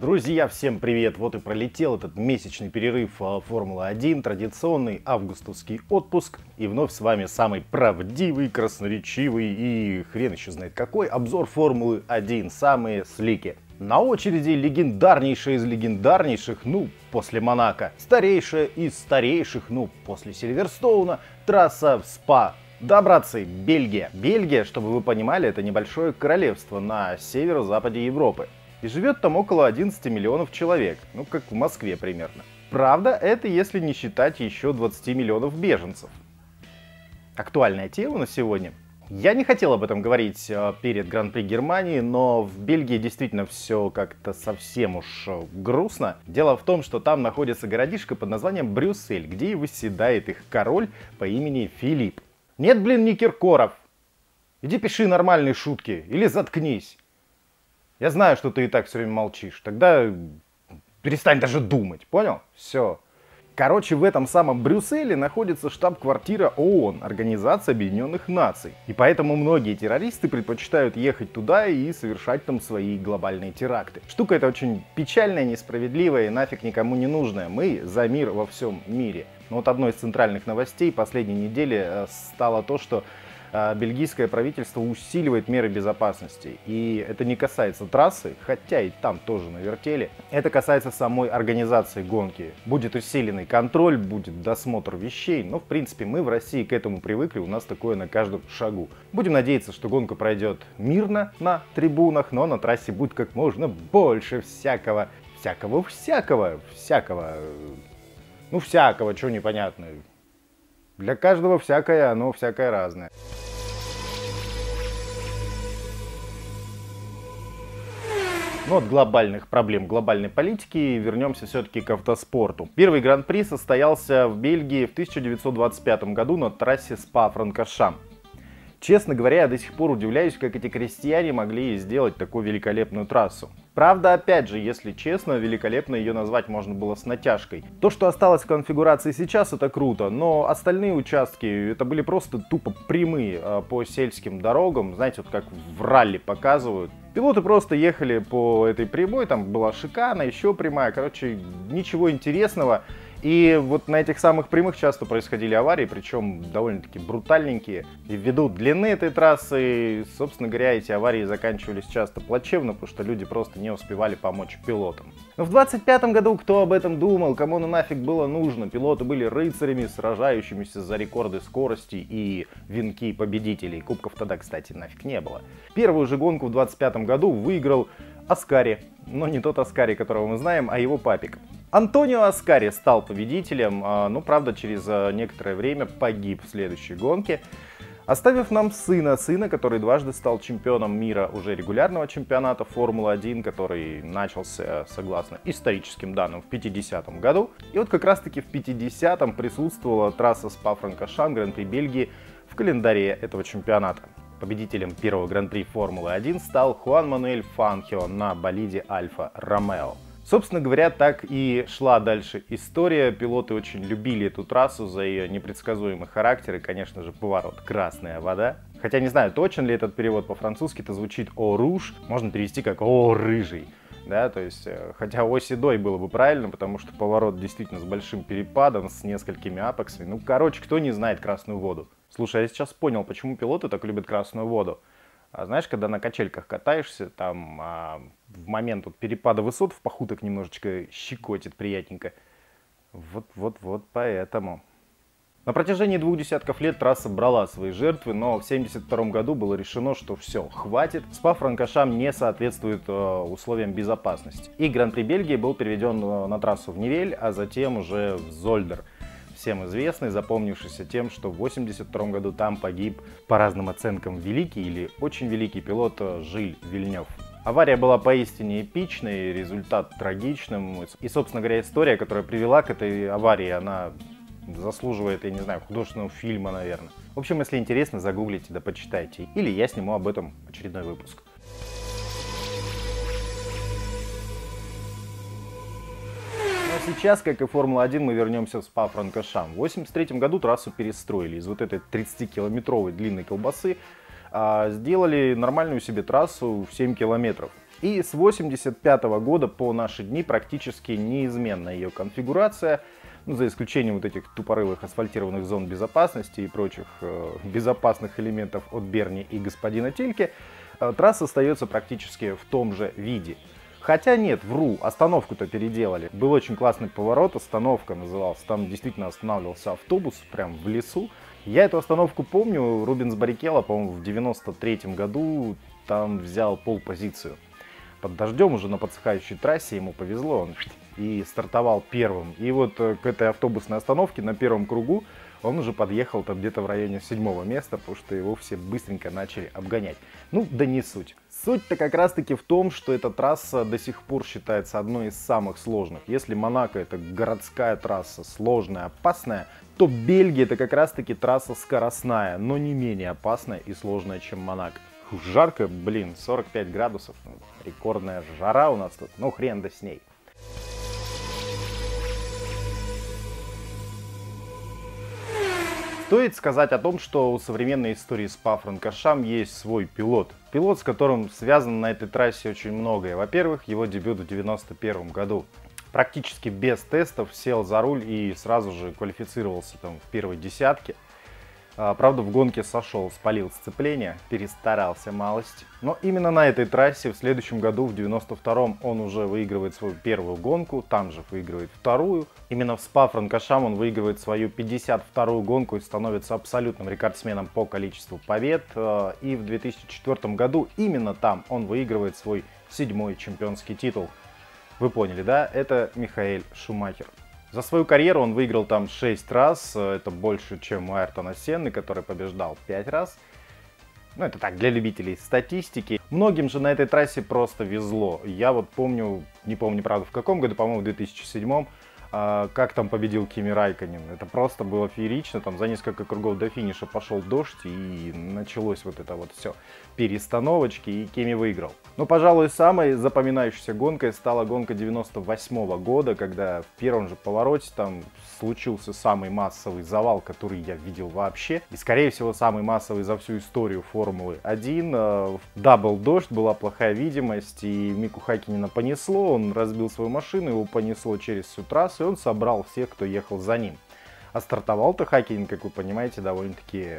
Друзья, всем привет! Вот и пролетел этот месячный перерыв Формулы-1, традиционный августовский отпуск. И вновь с вами самый правдивый, красноречивый и хрен еще знает какой обзор Формулы-1. Самые слики. На очереди легендарнейшая из легендарнейших, после Монако. Старейшая из старейших, после Сильверстоуна. Трасса в СПА. Да, братцы, Бельгия. Бельгия, чтобы вы понимали, это небольшое королевство на северо-западе Европы. И живет там около 11 миллионов человек, как в Москве примерно. Правда, это если не считать еще 20 миллионов беженцев. Актуальная тема на сегодня. Я не хотел об этом говорить перед Гран-при Германии, но в Бельгии действительно все как-то совсем уж грустно. Дело в том, что там находится городишко под названием Брюссель, где и восседает их король по имени Филипп. Нет, не Киркоров. Иди пиши нормальные шутки или заткнись. Я знаю, что ты и так все время молчишь. Тогда перестань даже думать, понял? Все. Короче, в этом самом Брюсселе находится штаб-квартира ООН, Организация Объединенных Наций. И поэтому многие террористы предпочитают ехать туда и совершать там свои глобальные теракты. Штука эта очень печальная, несправедливая и нафиг никому не нужная. Мы за мир во всем мире. Но вот одной из центральных новостей последней недели стало то, что бельгийское правительство усиливает меры безопасности. И это не касается трассы, хотя и там тоже навертели. Это касается самой организации гонки. Будет усиленный контроль, будет досмотр вещей. Но в принципе мы в России к этому привыкли, у нас такое на каждом шагу. Будем надеяться, что гонка пройдет мирно на трибунах, но на трассе будет как можно больше всякого, чего непонятно. Для каждого всякое, оно всякое разное. Но от глобальных проблем, глобальной политики вернемся все-таки к автоспорту. Первый гран-при состоялся в Бельгии в 1925 году на трассе СПА-Франкоршамп. Честно говоря, я до сих пор удивляюсь, как эти крестьяне могли сделать такую великолепную трассу. Правда, опять же, если честно, великолепно ее назвать можно было с натяжкой. То, что осталось в конфигурации сейчас, это круто, но остальные участки, это были просто тупо прямые по сельским дорогам, знаете, вот как в ралли показывают. Пилоты просто ехали по этой прямой, там была шикана, еще прямая, короче, ничего интересного. И вот на этих самых прямых часто происходили аварии, причем довольно-таки брутальненькие. И ввиду длины этой трассы, собственно говоря, эти аварии заканчивались часто плачевно, потому что люди просто не успевали помочь пилотам. Но в 25 году кто об этом думал, кому нафиг было нужно? Пилоты были рыцарями, сражающимися за рекорды скорости и венки победителей. Кубков тогда, кстати, нафиг не было. Первую же гонку в 25 году выиграл Аскари. Но не тот Аскари, которого мы знаем, а его папик. Антонио Аскари стал победителем, но, правда, через некоторое время погиб в следующей гонке, оставив нам сына, который дважды стал чемпионом мира уже регулярного чемпионата Формулы-1, который начался, согласно историческим данным, в 50-м году. И вот как раз-таки в 50-м присутствовала трасса СПА-Франкоршамп, Гран-при Бельгии в календаре этого чемпионата. Победителем первого Гран-при Формулы-1 стал Хуан Мануэль Фанхио на болиде Альфа Ромео. Собственно говоря, так и шла дальше история. Пилоты очень любили эту трассу за ее непредсказуемый характер и, конечно же, поворот «Красная вода». Хотя не знаю, точен ли этот перевод по-французски, это звучит «О руж», можно перевести как «О рыжий». Да, то есть, хотя «О седой» было бы правильно, потому что поворот действительно с большим перепадом, с несколькими апексами. Кто не знает «Красную воду». Слушай, я сейчас понял, почему пилоты так любят «Красную воду». Знаешь, когда на качельках катаешься, там в момент перепада высот в паху так немножечко щекотит приятненько. Вот поэтому. На протяжении 2 десятков лет трасса брала свои жертвы, но в 1972 году было решено, что все, хватит. СПА-Франкоршамп не соответствует условиям безопасности. И Гран-при Бельгии был переведен на трассу в Нивель, а затем уже в Зольдер. Всем известный, запомнившийся тем, что в 1982 году там погиб, по разным оценкам, великий или очень великий пилот Жиль Вильнёв. Авария была поистине эпичной, результат трагичным. И, собственно говоря, история, которая привела к этой аварии, она заслуживает, я не знаю, художественного фильма, наверное. В общем, если интересно, загуглите да почитайте. Или я сниму об этом очередной выпуск. Сейчас, как и Формула-1, мы вернемся в СПА-Франкоршамп. В 1983 году трассу перестроили. Из вот этой 30-километровой длинной колбасы сделали нормальную себе трассу в 7 километров. И с 1985 года по наши дни практически неизменна ее конфигурация, ну, за исключением вот этих тупорылых асфальтированных зон безопасности и прочих безопасных элементов от Берни и господина Тильки. Трасса остается практически в том же виде. Хотя нет, вру, остановку-то переделали. Был очень классный поворот, остановка назывался. Там действительно останавливался автобус прям в лесу. Я эту остановку помню, Рубенс Баррикелло, по-моему, в 93-м году там взял полпозицию. Под дождем уже на подсыхающей трассе ему повезло, он и стартовал первым. И вот к этой автобусной остановке на первом кругу он уже подъехал там где-то в районе 7-го места, потому что его все быстренько начали обгонять. Ну, да не суть. Суть-то как раз-таки в том, что эта трасса до сих пор считается одной из самых сложных. Если Монако это городская трасса, сложная, опасная, то Бельгия это как раз-таки трасса скоростная, но не менее опасная и сложная, чем Монако. Жарко, блин, 45 градусов, рекордная жара у нас тут, ну хрен да с ней. Стоит сказать о том, что у современной истории Спа-Франкоршам есть свой пилот. Пилот, с которым связано на этой трассе очень многое. Во-первых, его дебют в 1991 году. Практически без тестов сел за руль и сразу же квалифицировался там в первой десятке. Правда, в гонке сошел, спалил сцепление, перестарался малость. Но именно на этой трассе в следующем году, в 92-м, он уже выигрывает свою первую гонку, там же выигрывает вторую. Именно в Спа-Франкоршам он выигрывает свою 52-ю гонку и становится абсолютным рекордсменом по количеству побед. И в 2004 году именно там он выигрывает свой 7-й чемпионский титул. Вы поняли, да? Это Михаэль Шумахер. За свою карьеру он выиграл там 6 раз, это больше, чем у Айртона Сенны, который побеждал 5 раз. Ну, это так, для любителей статистики. Многим же на этой трассе просто везло. Я вот помню, не помню, правда, в каком году, по-моему, в 2007-м, как там победил Кими Райкконен. Это просто было феерично. Там за несколько кругов до финиша пошел дождь, и началось вот это вот все. Перестановочки, и Кими выиграл. Но, пожалуй, самой запоминающейся гонкой стала гонка 98-го года, когда в первом же повороте там случился самый массовый завал, который я видел вообще. И, скорее всего, самый массовый за всю историю Формулы-1. Дабл дождь, была плохая видимость, и Мику Хаккинена понесло. Он разбил свою машину, его понесло через всю трассу, и он собрал всех, кто ехал за ним. А стартовал-то Хаккинен, как вы понимаете, довольно-таки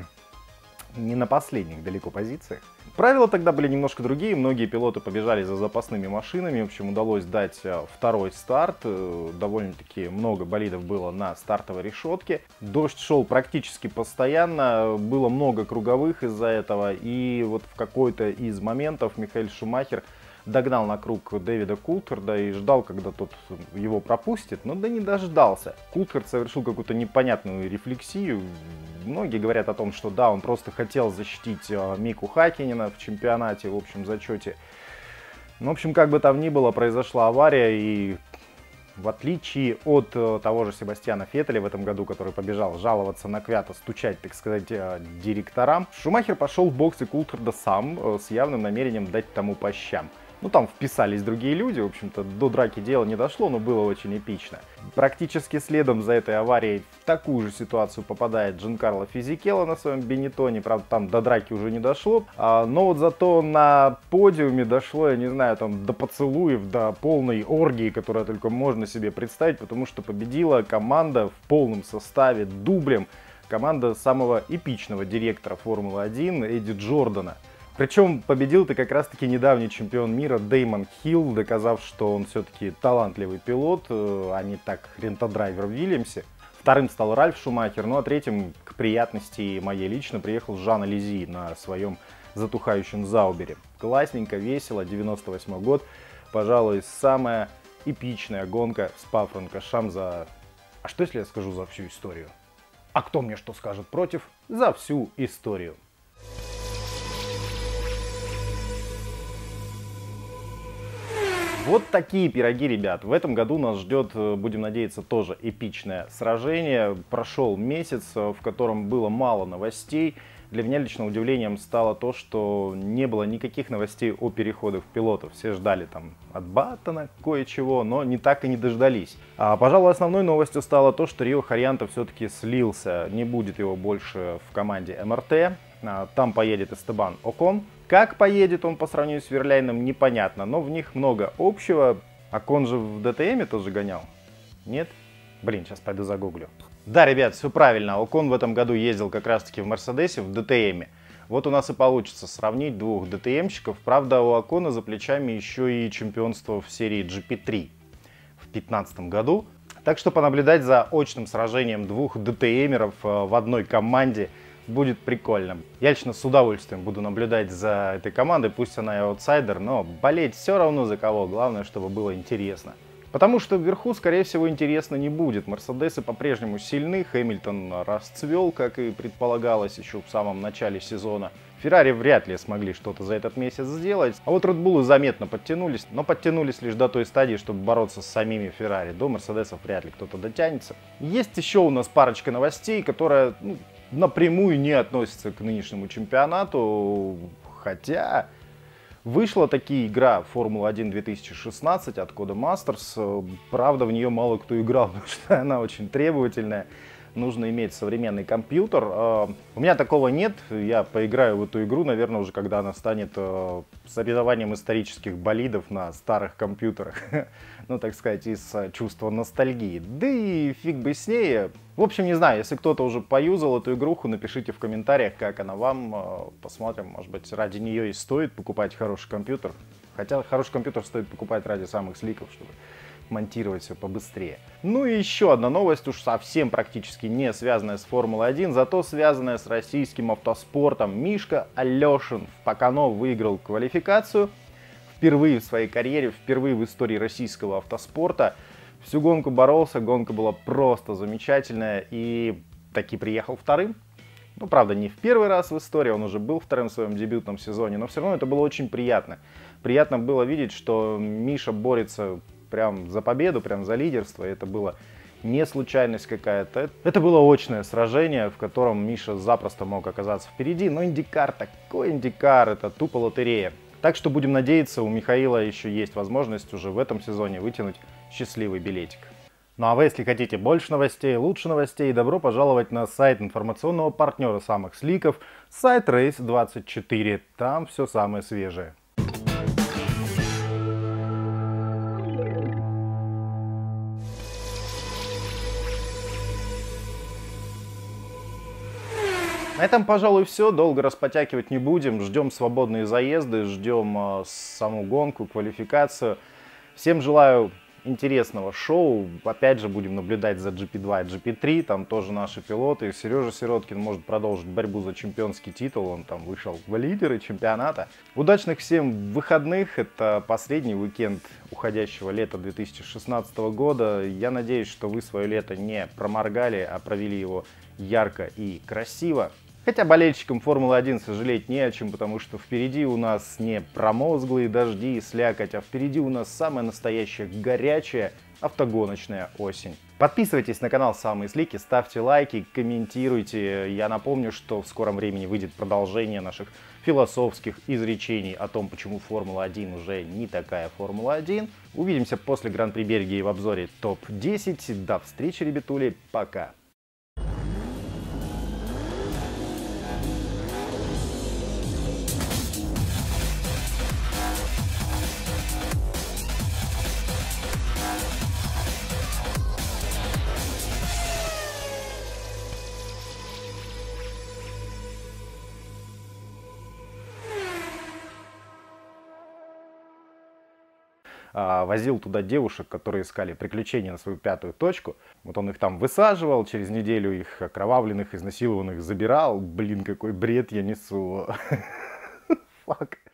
не на последних далеко позициях. Правила тогда были немножко другие, многие пилоты побежали за запасными машинами, в общем, удалось дать второй старт, довольно-таки много болидов было на стартовой решетке. Дождь шел практически постоянно, было много круговых из-за этого, и вот в какой-то из моментов Михаэль Шумахер догнал на круг Дэвида Култерда и ждал, когда тот его пропустит, но да не дождался. Култерд совершил какую-то непонятную рефлексию. Многие говорят о том, что да, он просто хотел защитить Мику Хаккинена в чемпионате, в общем зачете. Ну, в общем, как бы там ни было, произошла авария, и в отличие от того же Себастьяна Феттеля в этом году, который побежал жаловаться на Квята, стучать, так сказать, директорам, Шумахер пошел в боксы Култерда сам с явным намерением дать тому по щам. Ну, там вписались другие люди, в общем-то, до драки дело не дошло, но было очень эпично. Практически следом за этой аварией в такую же ситуацию попадает Джанкарло Физикелло на своем Бенеттоне, правда, там до драки уже не дошло, но вот зато на подиуме дошло, я не знаю, там до поцелуев, до полной оргии, которая только можно себе представить, потому что победила команда в полном составе, дублем, команда самого эпичного директора Формулы-1 Эдди Джордана. Причем победил-то как раз-таки недавний чемпион мира Дэймон Хилл, доказав, что он все-таки талантливый пилот, а не так рентодрайвер в Вильямсе. Вторым стал Ральф Шумахер, ну а третьим, к приятности моей лично, приехал Жан Ализи на своем затухающем Заубере. Классненько, весело, 98 год, пожалуй, самая эпичная гонка в Спа-Франкоршам за... А что если я скажу за всю историю? А кто мне что скажет против? За всю историю. Вот такие пироги, ребят. В этом году нас ждет, будем надеяться, тоже эпичное сражение. Прошел месяц, в котором было мало новостей. Для меня лично удивлением стало то, что не было никаких новостей о переходах пилотов. Все ждали там от Баттона кое-чего, но не так и не дождались. Пожалуй, основной новостью стало то, что Рио Харьянто все-таки слился. Не будет его больше в команде МРТ. Там поедет Эстебан Окон. Как поедет он по сравнению с Верляйном, непонятно, но в них много общего. Окон же в ДТМе тоже гонял? Нет? Блин, сейчас пойду загуглю. Да, ребят, все правильно. Окон в этом году ездил как раз-таки в Мерседесе, в ДТМе. Вот у нас и получится сравнить двух ДТМщиков. Правда, у Окона за плечами еще и чемпионство в серии GP3 в 2015 году. Так что понаблюдать за очным сражением двух ДТМеров в одной команде будет прикольно. Я лично с удовольствием буду наблюдать за этой командой, пусть она и аутсайдер, но болеть все равно за кого. Главное, чтобы было интересно. Потому что вверху, скорее всего, интересно не будет. Мерседесы по-прежнему сильны, Хэмилтон расцвел, как и предполагалось еще в самом начале сезона. Феррари вряд ли смогли что-то за этот месяц сделать. А вот Red Bull заметно подтянулись, но подтянулись лишь до той стадии, чтобы бороться с самими Феррари. До Мерседесов вряд ли кто-то дотянется. Есть еще у нас парочка новостей, которая напрямую не относится к нынешнему чемпионату, хотя... Вышла таки игра Формула-1 2016 от Codemasters. Правда, в нее мало кто играл, потому что она очень требовательная. Нужно иметь современный компьютер. У меня такого нет. Я поиграю в эту игру, наверное, уже когда она станет соревнованием исторических болидов на старых компьютерах. Ну, так сказать, из чувства ностальгии. Да и фиг бы с ней. В общем, не знаю, если кто-то уже поюзал эту игруху, напишите в комментариях, как она вам. Посмотрим, может быть, ради нее и стоит покупать хороший компьютер. Хотя хороший компьютер стоит покупать ради самых сликов, чтобы монтировать все побыстрее. Ну и еще одна новость, уж совсем практически не связанная с Формулой-1, зато связанная с российским автоспортом. Мишка Алешин в Покано выиграл квалификацию. Впервые в своей карьере, впервые в истории российского автоспорта. Всю гонку боролся, гонка была просто замечательная и таки приехал вторым. Ну, правда, не в первый раз в истории, он уже был вторым в своем дебютном сезоне, но все равно это было очень приятно. Приятно было видеть, что Миша борется прям за победу, прям за лидерство. Это было не случайность какая-то. Это было очное сражение, в котором Миша запросто мог оказаться впереди. Но IndyCar, такой IndyCar, это тупо лотерея. Так что будем надеяться, у Михаила еще есть возможность уже в этом сезоне вытянуть счастливый билетик. Ну а вы, если хотите больше новостей, лучше новостей, добро пожаловать на сайт информационного партнера самых сликов, сайт Race24. Там все самое свежее. На этом, пожалуй, все. Долго распотякивать не будем. Ждем свободные заезды, ждем саму гонку, квалификацию. Всем желаю интересного шоу. Опять же, будем наблюдать за GP2 и GP3. Там тоже наши пилоты. Сережа Сироткин может продолжить борьбу за чемпионский титул. Он там вышел в лидеры чемпионата. Удачных всем выходных. Это последний уикенд уходящего лета 2016 года. Я надеюсь, что вы свое лето не проморгали, а провели его ярко и красиво. Хотя болельщикам Формулы-1 сожалеть не о чем, потому что впереди у нас не промозглые дожди и слякоть, а впереди у нас самая настоящая горячая автогоночная осень. Подписывайтесь на канал Самые Слики, ставьте лайки, комментируйте. Я напомню, что в скором времени выйдет продолжение наших философских изречений о том, почему Формула-1 уже не такая Формула-1. Увидимся после Гран-при Бельгии в обзоре ТОП-10. До встречи, ребятули, пока! Возил туда девушек, которые искали приключения на свою пятую точку. Вот он их там высаживал, через неделю их окровавленных, изнасилованных забирал. Блин, какой бред я несу. Фак.